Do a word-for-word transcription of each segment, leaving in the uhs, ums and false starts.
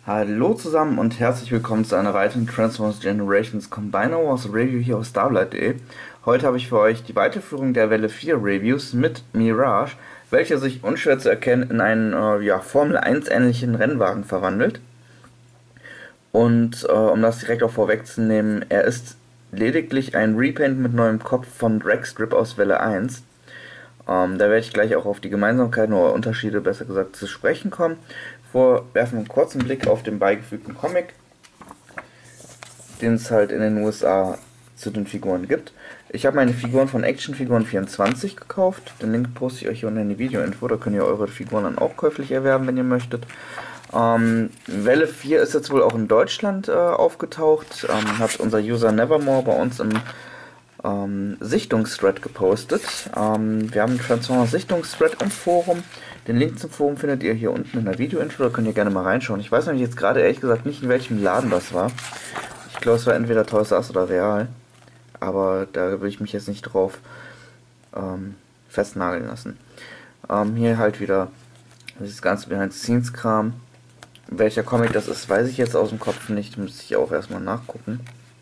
Hallo zusammen und herzlich willkommen zu einer weiteren Transformers Generations Combiner Wars Review hier auf Starblight punkt de. Heute habe ich für euch die Weiterführung der Welle vier Reviews mit Mirage, welcher sich unschwer zu erkennen in einen äh, ja, Formel eins ähnlichen Rennwagen verwandelt. Und äh, um das direkt auch vorwegzunehmen, er ist lediglich ein Repaint mit neuem Kopf von Dragstrip aus Welle eins. Ähm, da werde ich gleich auch auf die Gemeinsamkeiten oder Unterschiede besser gesagt zu sprechen kommen. Vorher werfen wir einen kurzen Blick auf den beigefügten Comic, den es halt in den U S A zu den Figuren gibt. Ich habe meine Figuren von Actionfiguren vierundzwanzig gekauft. Den Link poste ich euch hier unten in die Video-Info. Da könnt ihr eure Figuren dann auch käuflich erwerben, wenn ihr möchtet. Ähm, Welle vier ist jetzt wohl auch in Deutschland äh, aufgetaucht. Ähm, hat unser User Nevermore bei uns im ähm, Sichtungsthread gepostet. Ähm, wir haben einen Transformers Sichtungsthread im Forum. Den Link zum Forum findet ihr hier unten in der Video-Info, da könnt ihr gerne mal reinschauen. Ich weiß nämlich jetzt gerade ehrlich gesagt nicht, in welchem Laden das war. Ich glaube, es war entweder Toys R Us oder Real. Aber da will ich mich jetzt nicht drauf ähm, festnageln lassen. Ähm, hier halt wieder dieses ganze Behind-the-Scenes-Kram. Welcher Comic das ist, weiß ich jetzt aus dem Kopf nicht. Müsste ich auch erstmal nachgucken.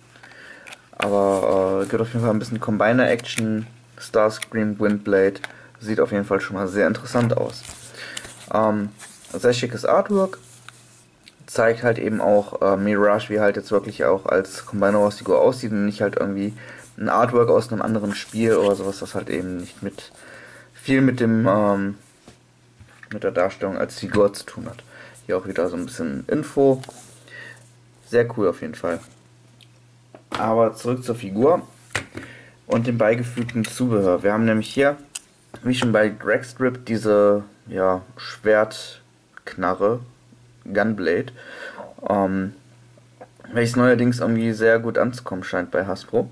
Aber äh, gibt auf jeden Fall ein bisschen Combiner-Action. Starscream, Windblade. Sieht auf jeden Fall schon mal sehr interessant aus. Ähm, sehr schickes Artwork. Zeigt halt eben auch äh, Mirage, wie halt jetzt wirklich auch als Combiner Wars Figur aussieht und nicht halt irgendwie ein Artwork aus einem anderen Spiel oder sowas, das halt eben nicht mit viel mit dem ähm, mit der Darstellung als Figur zu tun hat. Hier auch wieder so ein bisschen Info. Sehr cool auf jeden Fall. Aber zurück zur Figur und dem beigefügten Zubehör. Wir haben nämlich hier, wie schon bei Dragstrip, diese ja, Schwertknarre, Gunblade, ähm, welches neuerdings irgendwie sehr gut anzukommen scheint bei Hasbro.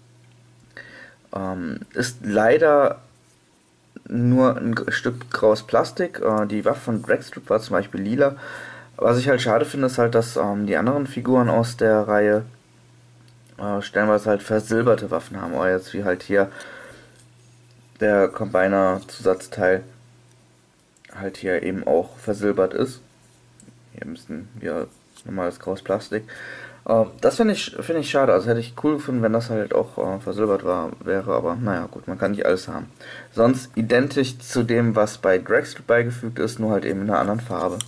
Ähm, ist leider nur ein Stück graues Plastik. Äh, die Waffe von Dragstrip war zum Beispiel lila. Was ich halt schade finde, ist halt, dass ähm, die anderen Figuren aus der Reihe äh, stellenweise halt versilberte Waffen haben. Oder jetzt wie halt hier der Combiner-Zusatzteil halt hier eben auch versilbert ist. Hier müssen wir normales graues Plastik. Äh, das finde ich, find ich schade. Also hätte ich cool gefunden, wenn das halt auch äh, versilbert war, wäre. Aber naja, gut, man kann nicht alles haben. Sonst identisch zu dem, was bei Dragstrip beigefügt ist, nur halt eben in einer anderen Farbe.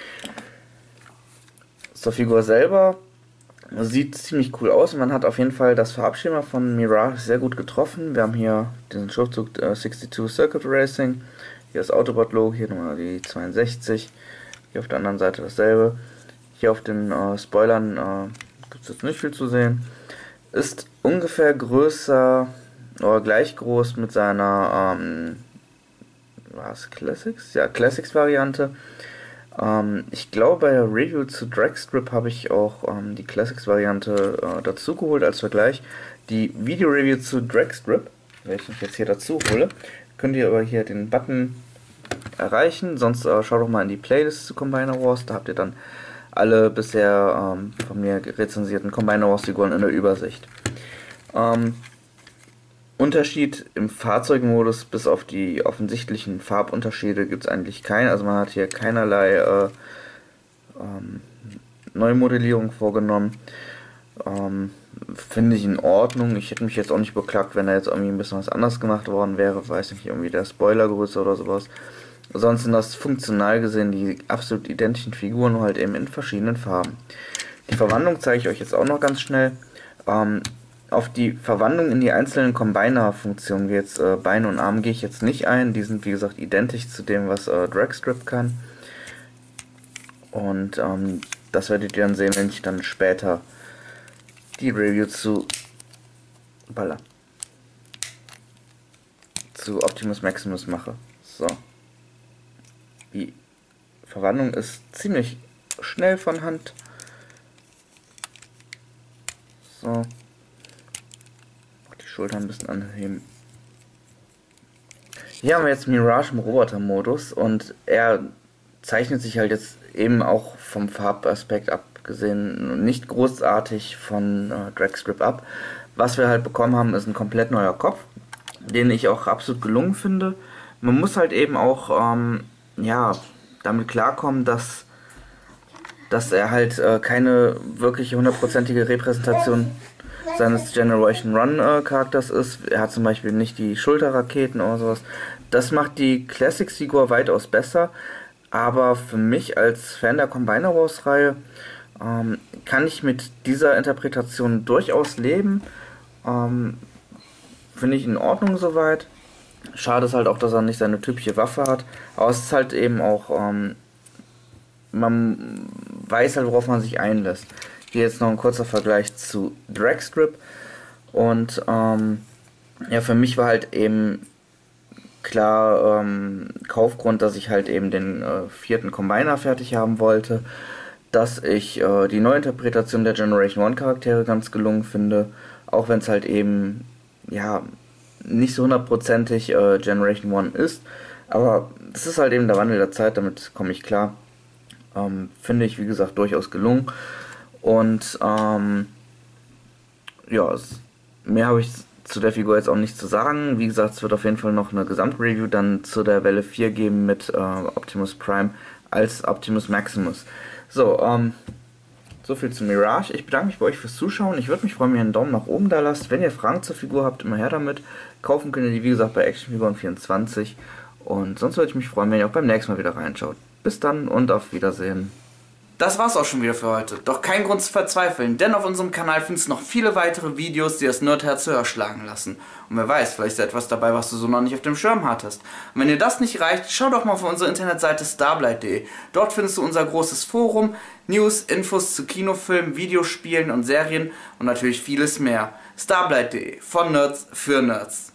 Zur Figur selber sieht ziemlich cool aus. Man hat auf jeden Fall das Farbschema von Mirage sehr gut getroffen. Wir haben hier diesen Schriftzug äh, zweiundsechzig Circuit Racing. Hier das Autobot-Logo, hier nochmal die zweiundsechzig. Hier auf der anderen Seite dasselbe. Hier auf den äh, Spoilern äh, gibt es jetzt nicht viel zu sehen. Ist ungefähr größer oder gleich groß mit seiner ähm, was, Classics? Ja, Classics-Variante. Ähm, ich glaube, bei der Review zu Dragstrip habe ich auch ähm, die Classics-Variante äh, dazu geholt als Vergleich. Die Video-Review zu Dragstrip, welche ich jetzt hier dazu hole, könnt ihr aber hier den Button erreichen. Sonst äh, schaut doch mal in die Playlist zu Combiner Wars, da habt ihr dann alle bisher ähm, von mir rezensierten Combiner Wars Figuren in der Übersicht. Ähm, Unterschied im Fahrzeugmodus, bis auf die offensichtlichen Farbunterschiede, gibt es eigentlich keinen. Also man hat hier keinerlei äh, ähm, Neumodellierung vorgenommen. Ähm, Finde ich in Ordnung. Ich hätte mich jetzt auch nicht beklagt, wenn da jetzt irgendwie ein bisschen was anders gemacht worden wäre. Weiß nicht, irgendwie der Spoilergröße oder sowas. Sonst sind das funktional gesehen die absolut identischen Figuren, nur halt eben in verschiedenen Farben. Die Verwandlung zeige ich euch jetzt auch noch ganz schnell. Ähm, auf die Verwandlung in die einzelnen Combiner-Funktionen, wie jetzt äh, Beine und Arme, gehe ich jetzt nicht ein. Die sind wie gesagt identisch zu dem, was äh, Dragstrip kann. Und ähm, das werdet ihr dann sehen, wenn ich dann später die Review zu Baller, zu Optimus Maximus mache. So. Die Verwandlung ist ziemlich schnell von Hand. So. Die Schultern ein bisschen anheben. Hier haben wir jetzt Mirage im Roboter-Modus und er zeichnet sich halt jetzt eben auch vom Farbaspekt abgesehen nicht großartig von äh, Dragstrip ab. Was wir halt bekommen haben, ist ein komplett neuer Kopf, den ich auch absolut gelungen finde. Man muss halt eben auch ähm, ja, damit klarkommen, dass dass er halt äh, keine wirkliche hundertprozentige Repräsentation seines Generation One äh, Charakters ist. Er hat zum Beispiel nicht die Schulterraketen oder sowas. Das macht die Classics-Figur weitaus besser, aber für mich als Fan der Combiner Wars Reihe ähm, kann ich mit dieser Interpretation durchaus leben. Ähm, Finde ich in Ordnung soweit. Schade ist halt auch, dass er nicht seine typische Waffe hat, aber es ist halt eben auch, ähm, man weiß halt, worauf man sich einlässt. Hier jetzt noch ein kurzer Vergleich zu Dragstrip. Und ähm, ja, für mich war halt eben klar ähm, Kaufgrund, dass ich halt eben den äh, vierten Combiner fertig haben wollte, dass ich äh, die Neuinterpretation der Generation One Charaktere ganz gelungen finde, auch wenn es halt eben ja nicht so hundertprozentig äh, Generation One ist, aber das ist halt eben der Wandel der Zeit, damit komme ich klar. Ähm, finde ich, wie gesagt, durchaus gelungen. Und ähm, ja, es, mehr habe ich zu der Figur jetzt auch nicht zu sagen. Wie gesagt, es wird auf jeden Fall noch eine Gesamtreview dann zu der Welle vier geben mit äh, Optimus Prime als Optimus Maximus. So, ähm, so viel zu Mirage. Ich bedanke mich bei euch fürs Zuschauen. Ich würde mich freuen, wenn ihr einen Daumen nach oben da lasst. Wenn ihr Fragen zur Figur habt, immer her damit. Kaufen könnt ihr die, wie gesagt, bei Actionfiguren vierundzwanzig. Und sonst würde ich mich freuen, wenn ihr auch beim nächsten Mal wieder reinschaut. Bis dann und auf Wiedersehen. Das war's auch schon wieder für heute. Doch kein Grund zu verzweifeln, denn auf unserem Kanal findest du noch viele weitere Videos, die das Nerdherz höher schlagen lassen. Und wer weiß, vielleicht ist etwas dabei, was du so noch nicht auf dem Schirm hattest. Und wenn dir das nicht reicht, schau doch mal auf unsere Internetseite starblight punkt de. Dort findest du unser großes Forum, News, Infos zu Kinofilmen, Videospielen und Serien und natürlich vieles mehr. starblight punkt de, von Nerds für Nerds.